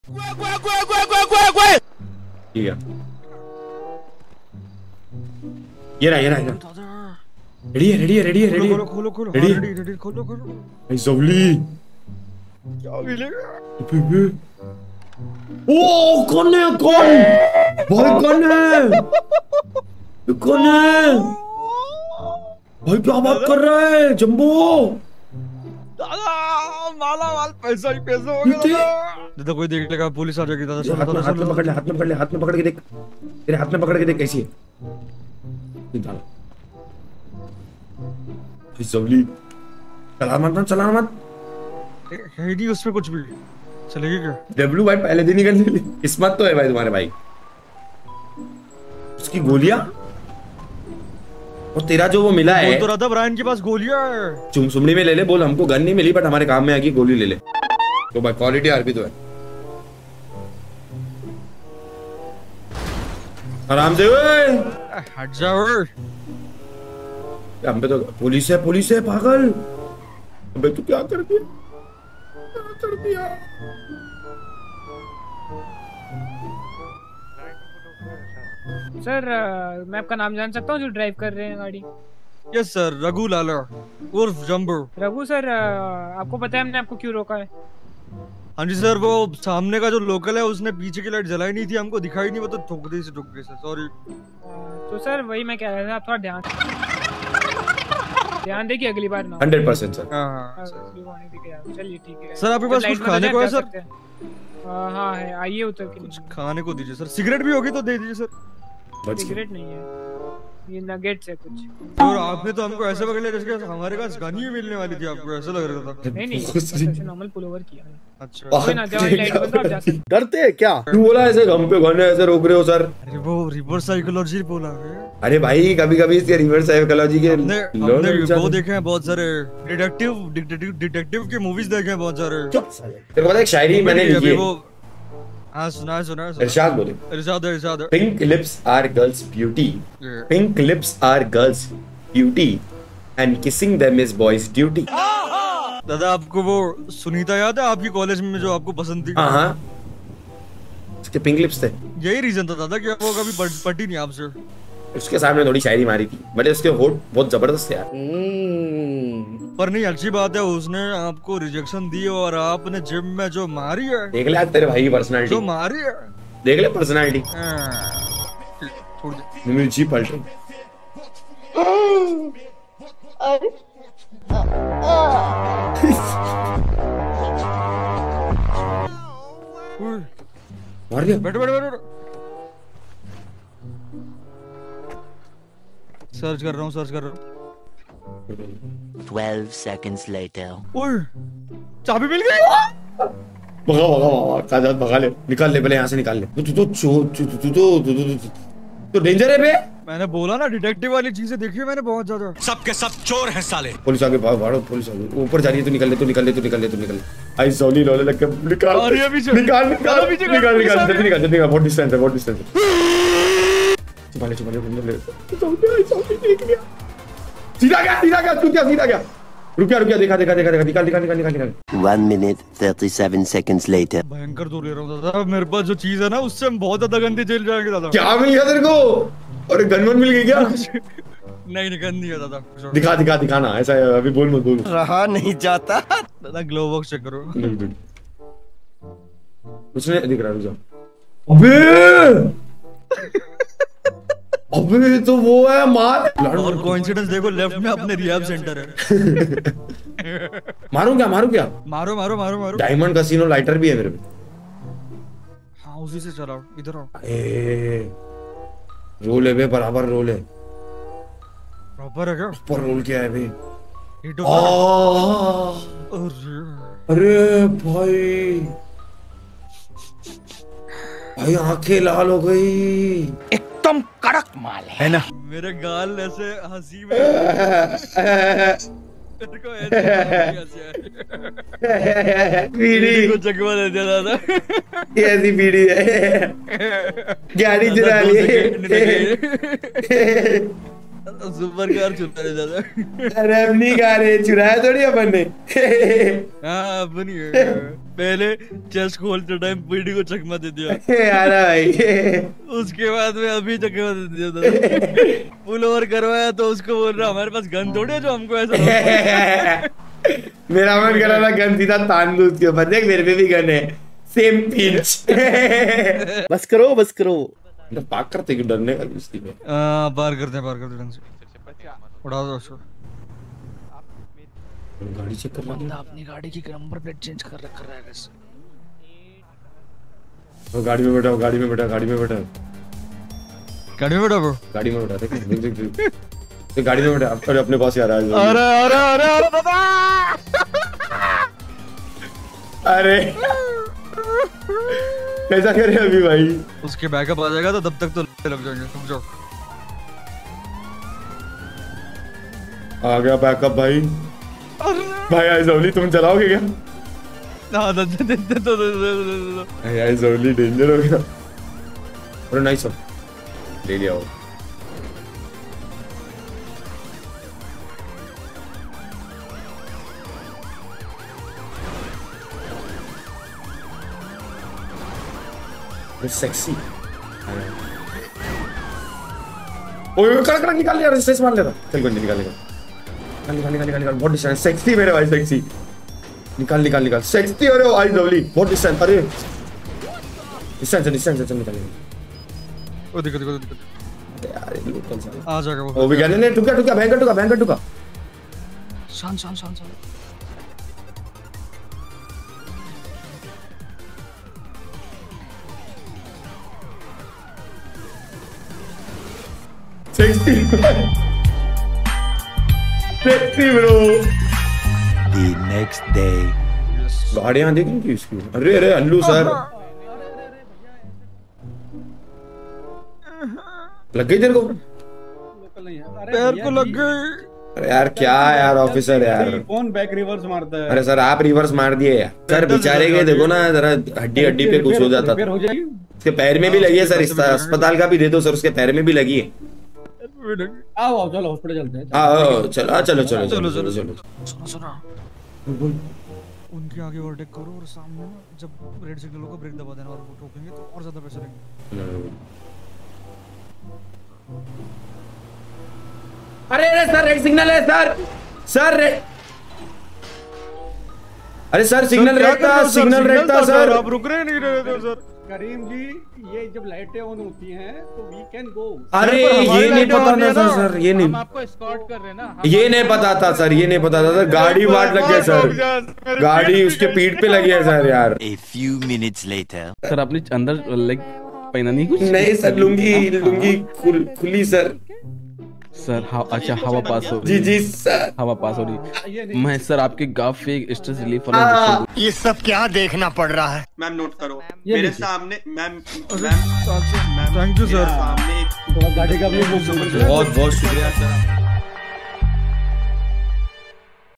ठीक है, ये रहा रेडी है रेडी है खोलो भाई ज़वली क्या मिलेगा? ओ कौन है भाई कौन है भाई क्या बात कर रहा है जंबो? दादा माला माल पैसा ही पैसा हो गया दादा। कोई देख लेगा, पुलिस आ जाएगी दादा। हाथ में पकड़ ले, हाथ में पकड़ के देख, तेरे हाथ में पकड़ के देख कैसी है। ज़वली चला मत है नहीं उसमें कुछ भी। चलेगी क्या? डब्लू भाई पहले दिन ही कर ली। किस्मत तो है भाई तुम्हारे भाई। उसकी गोलियां और तेरा जो वो मिला है। बोल तो रहा था ब्रायन के पास गोलियां है। चुमसुमड़ी में ले ले, बोल हमको गन नहीं मिली बट हमारे काम में आएगी, गोली ले ले। तो भाई क्वालिटी आरपी तो है। आराम से हट जाओ। हम पे तो पुलिस है पागल। अबे तू क्या कर दिया? सर मैं आपका नाम जान सकता हूँ जो ड्राइव कर रहे हैं गाड़ी? यस सर, रघु लाला उर्फ जंबो। रघु सर, आपको पता है हमने आपको क्यों रोका है? हाँ जी सर, वो सामने का जो लोकल है उसने पीछे की लाइट जलाई नहीं थी, हमको दिखाई नहीं, वो तो ठोक गई सर। सॉरी। तो सर वही मैं कह रहा था, आप थोड़ा ध्यान देखिए अगली बार ना। 100% सर। चलिए ठीक है सर, आपके पास कुछ खाने को है सर? हाँ है, आइए उतर के। कुछ खाने को दीजिए सर। सिगरेट भी होगी तो दे दीजिए सर। सिगरेट नहीं है, ये नगेट्स है कुछ। और आपने तो हमको ऐसे पकड़ लिया जैसे हमारे पास गन ही मिलने वाली थी, आपको ऐसा लग रहा था। नहीं नॉर्मल पुल ओवर किया है। अच्छा कोई ना, जाओ लाइट बंद, आप जा सकते। डरते हैं क्या? तू बोला ऐसे हम पे गन है ऐसे रोक रहे हो सर? अरे वो रिवर्स साइकोलॉजी बोला है। अरे भाई कभी इसके रिवर्स साइकोलॉजी के हमने वो देखे हैं बहुत सारे, डिटेक्टिव के मूवीज देखे हैं बहुत सारे। तेरे को एक शायरी मैंने लिखी है। हाँ सुना। इरशाद बोले। इरशाद। Pink lips are girls' beauty. Pink lips are girls' beauty, and kissing them is boys' duty. दादा आपको वो सुनीता याद है आपकी कॉलेज में जो आपको पसंद थी? हाँ। उसके पिंक लिप्स थे। यही रीजन था दादा कि वो कभी पटी नहीं आपसे। उसके सामने थोड़ी शायरी मारी थी, बट उसके होठ बहुत जबरदस्त थे यार। पर नहीं, अच्छी बात है उसने आपको रिजेक्शन दी और आपने जिम में जो मारी है। देख ले तेरे भाई की पर्सनालिटी। जो मारी है देख ले पर्सनालिटी। मिर्ची पलट रही। मार दिया। बैठो। सर्च कर रहा हूँ। 12 seconds later. ओए चाबी मिल गई। भगा भगा ले, निकाल ले पहले यहाँ से, निकाल ले। तो डेंजर है बे। मैंने बोला ना डिटेक्टिव वाली चीजें देखी है मैंने बहुत ज्यादा। सबके सब चोर हैं साले। पुलिस आगे भागो, पुलिस आगे ऊपर जा रही है। तू निकल ले। आई ज़वली लोले लग के निकाल। निकाल बहुत डिस्टेंस है। छुपा ले देख लिया। सीधा गया तू क्या सीधा गया? रुक देखा निकाल। 1 minute 37 seconds later. भयंकर दूर ले रहा हूँ दादा, मेरे पास जो चीज है ना उससे हम बहुत ज्यादा गंदे जेल जाएंगे दादा। क्या मिल गया तेरे को? और गन मिल गई क्या? नहीं गंदी है दादा। दिखाना ऐसा है, अभी बोल मत। रहा नहीं जाता। दादा ग्लो बॉक्स चेक करो। उसने दिख रहा है। अबे तो वो है मार। और कोइंसिडेंस देखो, लेफ्ट में अपने रिहैब सेंटर है। मारूं क्या? मारो। डायमंड कैसीनो लाइटर भी है मेरे पे। हाँ उसी से चलाओ, इधर आओ। रोल है बे, बराबर रोल है। प्रॉपर है क्या? ऊपर रोल क्या है बे? अरे भाई आंखें लाल हो गई। एकदम कड़क माल है ना? मेरे गाल ऐसे हंसी में बीड़ी को चकवा दे दिया दादा। ऐसी बीड़ी है, गाड़ी चुरा ली। सुपर कार चुरा ले दादा। अरे अपनी कार है, चुराया थोड़ी अपन ने। हाँ अपनी है। पहले चेस्ट खोलते टाइम पीडी को चकमा दे दिया यार भाई उसके बाद में अभी चकमा दे दिया था पुल ओवर करवाया तो उसको बोल रहा हमारे पास गन थोड़ी है जो हमको ऐसा मेरा मन कर रहा था गन सीधा तान दूं उसके ऊपर। देख मेरे पे भी गन है सेम पिंच। बस करो तो पार करते क्यों डरने का कुश्ती में। पार करते ढंग से उड़ा दो उसको। गाड़ी चेक कर रहा अपनी गाड़ी की नंबर प्लेट चेंज कर रहा है कैसे। वो गाड़ी में बैठा वो गाड़ी में बैठा गाड़ी में बैठा वो गाड़ी में बैठा देख गाड़ी में बैठा अपने पास ही आ रहा है। अरे दादा अरे कैसा करे अभी भाई। उसके बैकअप आ जाएगा तो तब तक तो लग जाएंगे रुक जाओ। आ गया बैकअप भाई। भाई आई जवली तुम चलाओगे क्या। आई जवली डेंजर हो गया। अरे नाइस ले लिया वो। सेक्सी ओए कड़क निकाल लिया रेस मार लेता। चल कोई निकाल बहुत डिस्टेंस सेक्सी मेरे भाई सेक्सी निकाल सेक्सी। अरे आई लवली बहुत डिस्टेंस। अरे डिस्टेंस निकाल ओ देखो यार ये लोकल सा आ जाएगा वो भी कहने ने टुका भयंकर शान sexy bro. The next day. गाड़ियां देखी की इसकी। अरे अल्लू सर लग गई तेरे को। पैर को लग गई। अरे यार क्या यार ऑफिसर यार कौन बैक रिवर्स मारता है। अरे सर आप रिवर्स मार दिए यार सर बेचारे के देखो ना जरा हड्डी पे कुछ हो जाता था। उसके पैर में भी लगी है सर। अस्पताल का भी दे दो सर उसके पैर में भी लगी है। आओ चलो हॉस्पिटल चलते हैं। चलो सुनो उनके आगे ओवरटेक करो और सामने ना जब रेड सिग्नल होगा ब्रेक दबा देना और वो ठोकेंगे तो और ज्यादा पैसे लेंगे। अरे सर रेड सिग्नल है सर अरे सर सिग्नल रेड था सर। आप रुक रहे नहीं रहे थे सर। करीम जी ये जब लाइटें ऑन होती हैं तो वी कैन गो। अरे ये नहीं पता था सर ये नहीं आपको एस्कॉर्ट कर रहे हैं ना। ये नहीं पता था सर गाड़ी वाट लग गई सर। गाड़ी उसके पीठ पे लगी है सर यार। A few minutes later. Sir आपने अंदर लाइक पहना नहीं कुछ। नहीं सर लुंगी खुली सर। अच्छा हवा पास हो जी सर हवा पास हो रही। मैं सर आपके गाफ पे स्ट्रेस रिलीफ ये सब क्या देखना पड़ रहा है। मैम नोट करो मेरे सामने मैम थैंक यू सर। सामने गाड़ी का भी बहुत शुक्रिया सर।